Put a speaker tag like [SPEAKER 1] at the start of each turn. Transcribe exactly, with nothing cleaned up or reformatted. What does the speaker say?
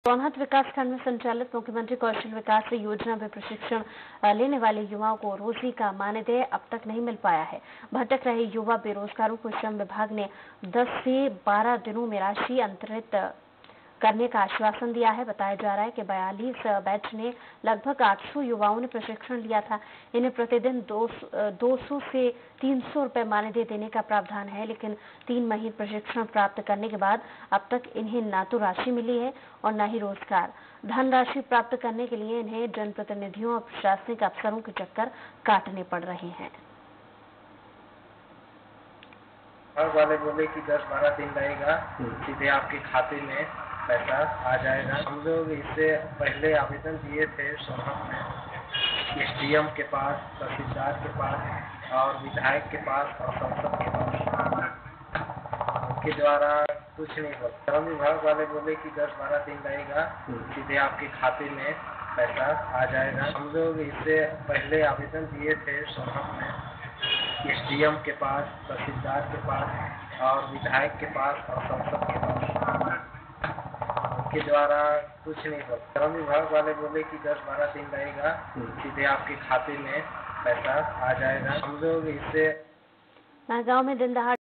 [SPEAKER 1] सोनहत विकासखंड में संचालित मुख्यमंत्री कौशल विकास योजना में प्रशिक्षण लेने वाले युवाओं को रोजी का मानदेय अब तक नहीं मिल पाया है। भटक रहे युवा बेरोजगारों को श्रम विभाग ने दस से बारह दिनों में राशि अंतरित करने का आश्वासन दिया है। बताया जा रहा है कि बयालीस बैच ने लगभग आठ सौ युवाओं ने प्रशिक्षण लिया था। इन्हें प्रतिदिन दो सौ से तीन सौ रुपए मानदेय देने का प्रावधान है, लेकिन तीन महीने प्रशिक्षण प्राप्त करने के बाद अब तक इन्हें न तो राशि मिली है और न ही रोजगार। धनराशि प्राप्त करने के लिए इन्हें जनप्रतिनिधियों और प्रशासनिक अफसरों के चक्कर काटने पड़ रहे हैं।
[SPEAKER 2] वाले बोले कि दस बारह दिन लगेगा, सीधे आपके खाते में पैसा आ जाएगा। हम लोग इससे पहले आवेदन दिए थे सोनहत में, एसडीएम के पास, तहसीलदार के पास और विधायक के पास और संसद के पास। उनके द्वारा कुछ नहीं हुआ। श्रम विभाग वाले बोले कि दस बारह दिन लगेगा, सीधे आपके खाते में पैसा आ जाएगा। हम लोग इससे पहले आवेदन दिए थे सोनहत में, एसडीएम के पास, तहसीलदार के पास और विधायक के पास और संसद के पास। के द्वारा कुछ नहीं हुआ। श्रम विभाग वाले बोले कि दस बारह दिन लगेगा, सीधे आपके खाते में पैसा आ जाएगा। हम लोग इससे
[SPEAKER 1] गाँव में दिन दहाड़े